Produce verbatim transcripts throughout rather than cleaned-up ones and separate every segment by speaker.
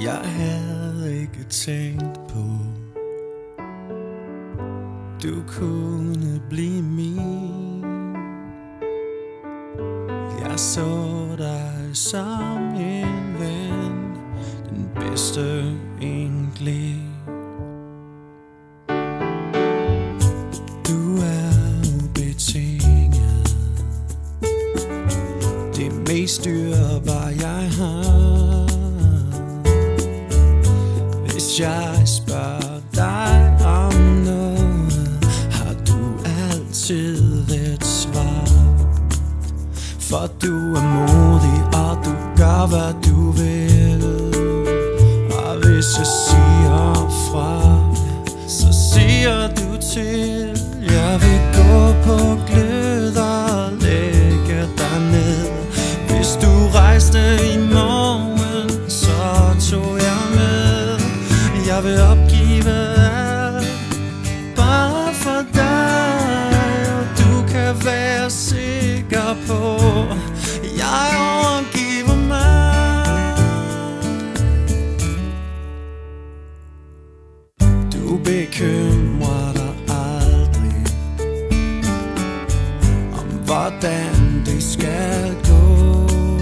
Speaker 1: Jeg havde ikke tænkt på, du kunne blive min. Jeg så dig som en ven, den bedste egentlig. Du er ubetinget det mest dyrebare jeg har. Hvis jeg spørger dig om noget, har du altid et svar. For du er modig, og du gør hvad du vil. Og hvis jeg siger fra, så siger du til. Jeg vil gå på glød og lægge dig ned. Hvis du rejste i morgen, så tog jeg med. Jeg vil opgive alt, bare for dig. Og du kan være sikker på, jeg overgiver mig. Du bekymrer dig aldrig om hvordan det skal gå.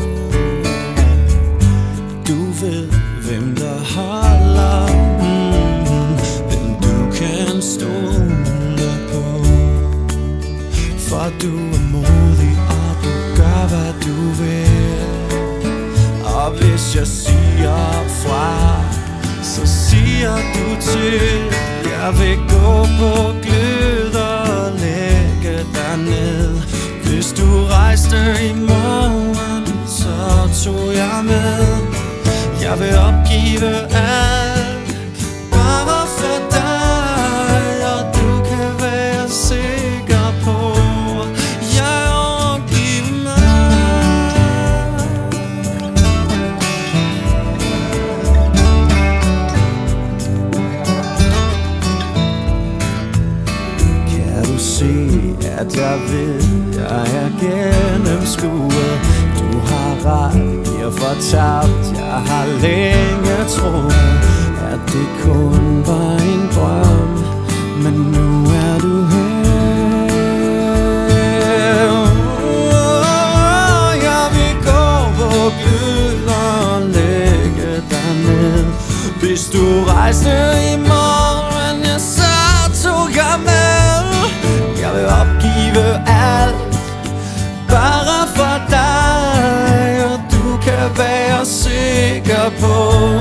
Speaker 1: Du ved hvem der holder, mm, hvem du kan stole på. For du er modig, og du gør hvad du vil. Og hvis jeg siger fra, så siger du til. Jeg vil gå på glød og lægge dig ned. Hvis du rejste i morgen, så tog jeg med. Jeg vil opgive alt, bare for dig. Og du kan være sikker på, jeg overgiver mig. Kan du se, at jeg ved, jeg er gennemskuet. Du har ret, jeg fortabt. Jeg har længe troet, at det kun var en drøm. Men nu er du her. Jeg vil gå på glød og lægge dig ned. Hvis du rejste i morgen, ja, så tog jeg med. Jeg vil opgive alt, bare for dig. Og du kan være sikker på,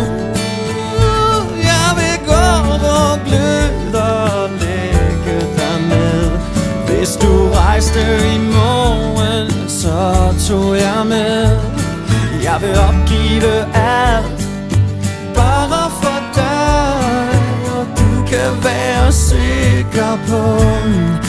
Speaker 1: jeg vil gå på glød og lægge dig ned. Hvis du rejste i morgen, så tog jeg med. Jeg vil opgive alt, bare for dig. Og du kan være sikker på,